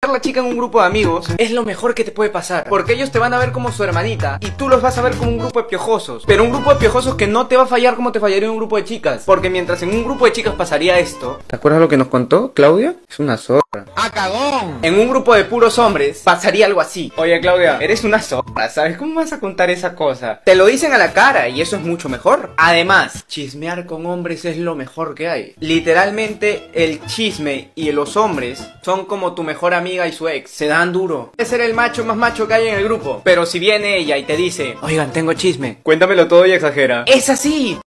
la chica en un grupo de amigos es lo mejor que te puede pasar, porque ellos te van a ver como su hermanita y tú los vas a ver como un grupo de piojosos, pero un grupo de piojosos que no te va a fallar como te fallaría un grupo de chicas, porque mientras en un grupo de chicas pasaría esto. ¿Te acuerdas lo que nos contó Claudia? Es una zorra. ¡Ah, cagón! En un grupo de puros hombres pasaría algo así. Oye, Claudia, eres una zorra, ¿sabes? ¿Cómo vas a contar esa cosa? Te lo dicen a la cara y eso es mucho mejor. Además, chismear con hombres es lo mejor que hay. Literalmente, el chisme y los hombres son como tu mejor amiga y su ex. Se dan duro. Es ser el macho más macho que hay en el grupo. Pero si viene ella y te dice, oigan, tengo chisme, cuéntamelo todo y exagera. ¡Es así!